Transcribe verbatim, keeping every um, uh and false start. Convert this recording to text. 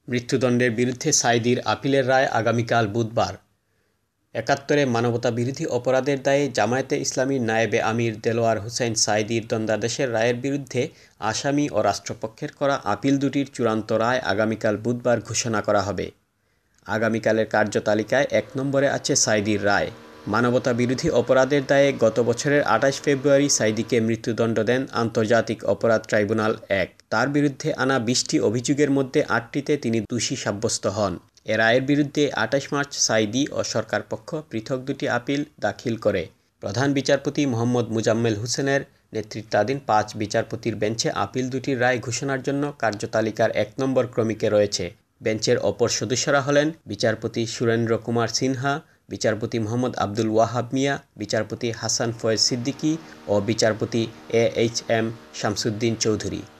মৃত্যুদণ্ডের বিরুদ্ধে সাঈদীর আপিলের রায় আগামীকাল বুধবার। একাত্তরে মানবতাবিরোধী অপরাধের দায়ে জামায়াতে ইসলামীর নায়েবে আমির দেলোয়ার হোসেন সাঈদীর দণ্ডাদেশের রায়ের বিরুদ্ধে আসামি ও রাষ্ট্রপক্ষের করা আপিল দুটির চূড়ান্ত রায় আগামীকাল বুধবার ঘোষণা করা হবে। আগামীকালের কার্যতালিকায় এক নম্বরে আছে সাঈদীর রায়। মানবতাবিরোধী অপরাধের দায়ে গত বছরের আঠাশ ফেব্রুয়ারি সাঈদীকে মৃত্যুদণ্ড দেন আন্তর্জাতিক অপরাধ ট্রাইব্যুনাল এক। তার বিরুদ্ধে আনা বিশটি অভিযোগের মধ্যে আটটিতে তিনি দোষী সাব্যস্ত হন। এ রায়ের বিরুদ্ধে আঠাশ মার্চ সাঈদী ও সরকারপক্ষ পৃথক দুটি আপিল দাখিল করে। প্রধান বিচারপতি মোহাম্মদ মুজাম্মেল হোসেনের নেতৃত্বাধীন পাঁচ বিচারপতির বেঞ্চে আপিল দুটির রায় ঘোষণার জন্য কার্যতালিকার এক নম্বর ক্রমিকে রয়েছে। বেঞ্চের অপর সদস্যরা হলেন বিচারপতি সুরেন্দ্র কুমার সিনহা, বিচারপতি মোহাম্মদ আব্দুল ওয়াহাব মিয়া, বিচারপতি হাসান ফয়েজ সিদ্দিকী ও বিচারপতি A H M Shamsuddin Chowdhury.